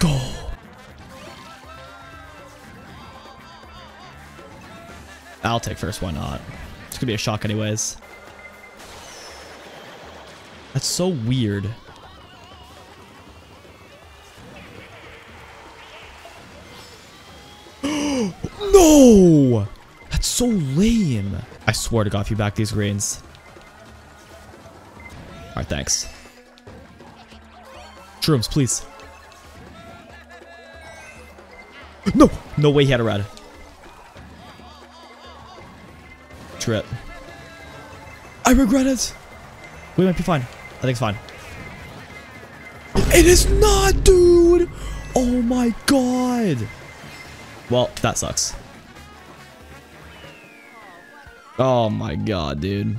go. I'll take first. Why not? It's gonna be a shock anyways. That's so weird. No! That's so lame. I swear to God, if you back these greens. Alright, thanks. Shrooms, please. No! No way he had a red. Trip. I regret it. We might be fine. I think it's fine. It is not, dude! Oh my God! Well, that sucks. Oh my God, dude.